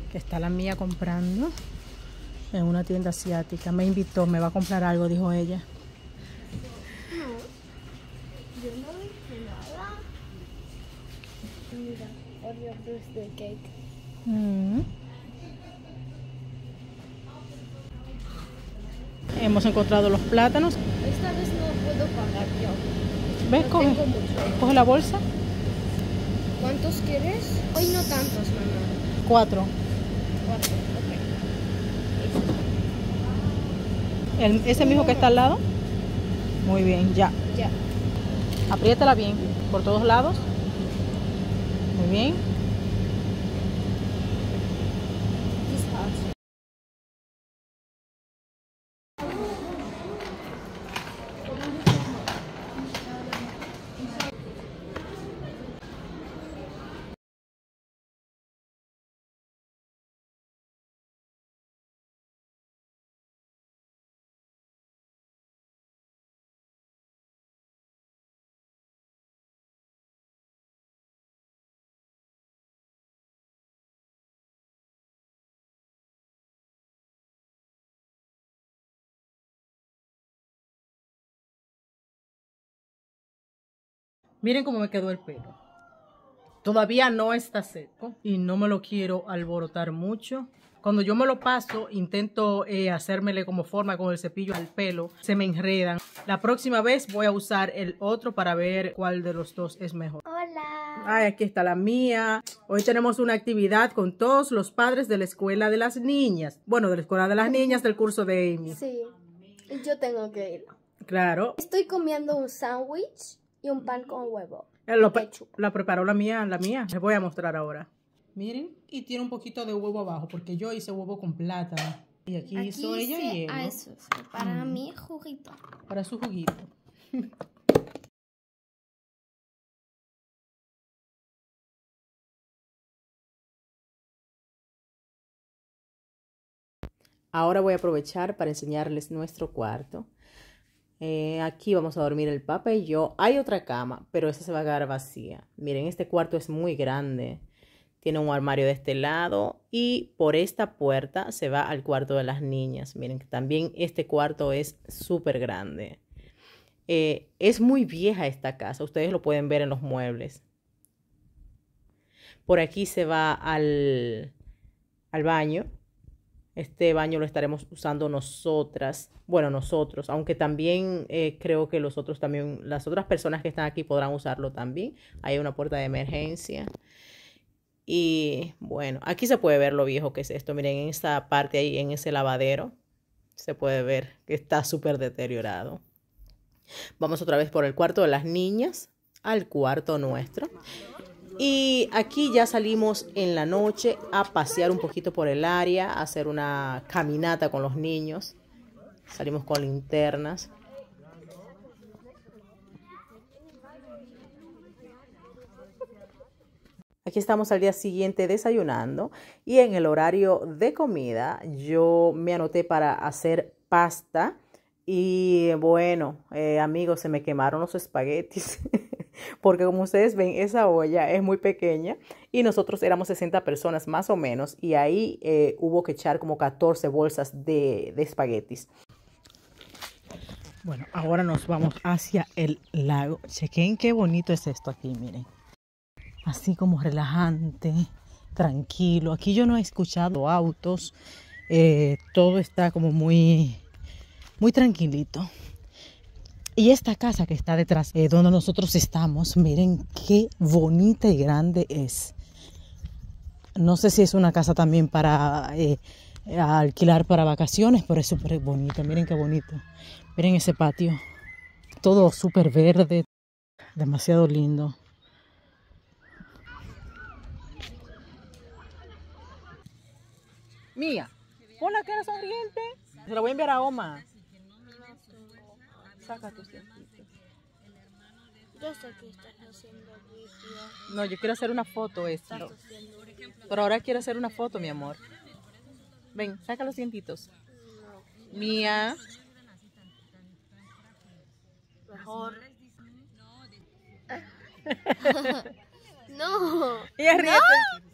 que está la mía comprando en una tienda asiática. Me invitó, me va a comprar algo, dijo ella. No, yo no dije nada. Mira, Oreo birthday cake. Hemos encontrado los plátanos. Esta vez no puedo pagar yo. ¿Ves? No Coge, tengo mucho. coge la bolsa. ¿Cuántos quieres? Hoy no tantos, mamá. 4. 4, ok. ¿Ese mismo que está al lado? Muy bien, ya. Ya. Apriétala bien por todos lados. Muy bien. This hot. Miren cómo me quedó el pelo. Todavía no está seco y no me lo quiero alborotar mucho. Cuando yo me lo paso, intento hacérmele como forma con el cepillo al pelo. Se me enredan. La próxima vez voy a usar el otro para ver cuál de los dos es mejor. Hola. Ay, aquí está la mía. Hoy tenemos una actividad con todos los padres de la escuela de las niñas. Bueno, de la escuela de las niñas del curso de Amy. Sí, yo tengo que ir. Claro. Estoy comiendo un sándwich y un pan con huevo. La preparó la mía. Les voy a mostrar ahora. Miren, y tiene un poquito de huevo abajo, porque yo hice huevo con plátano. Y aquí hizo ella hielo. A eso fue para mi juguito. Para su juguito. Ahora voy a aprovechar para enseñarles nuestro cuarto. Aquí vamos a dormir el papá y yo. Hay otra cama, pero esa se va a quedar vacía. Miren, este cuarto es muy grande. Tiene un armario de este lado y por esta puerta se va al cuarto de las niñas. Miren que también este cuarto es súper grande. Es muy vieja esta casa. Ustedes lo pueden ver en los muebles. Por aquí se va al baño. Este baño lo estaremos usando nosotras. Bueno, nosotros. Aunque también creo que las otras personas que están aquí podrán usarlo también. Hay una puerta de emergencia. Y bueno, aquí se puede ver lo viejo que es esto. Miren, en esta parte ahí, en ese lavadero, se puede ver que está súper deteriorado. Vamos otra vez por el cuarto de las niñas, al cuarto nuestro. Y aquí ya salimos en la noche a pasear un poquito por el área, a hacer una caminata con los niños. Salimos con linternas. Aquí estamos al día siguiente desayunando y en el horario de comida yo me anoté para hacer pasta y bueno, amigos, se me quemaron los espaguetis porque como ustedes ven esa olla es muy pequeña y nosotros éramos 60 personas más o menos y ahí hubo que echar como 14 bolsas de espaguetis. Bueno, ahora nos vamos hacia el lago. Chequen qué bonito es esto aquí, miren. Así como relajante, tranquilo. Aquí yo no he escuchado autos. Todo está como muy tranquilito. Y esta casa que está detrás, donde nosotros estamos, miren qué bonita y grande es. No sé si es una casa también para alquilar para vacaciones, pero es súper bonito. Miren qué bonito. Miren ese patio. Todo súper verde. Demasiado lindo. Mía, pon la cara sonriente. Se la voy a enviar a Oma. Saca tus dientitos. Yo sé que estás haciendo vídeo. No, yo quiero hacer una foto esto. Pero ahora quiero hacer una foto, mi amor. Ven, saca los dientitos. No. Mía. Mejor. No. Ella ríete.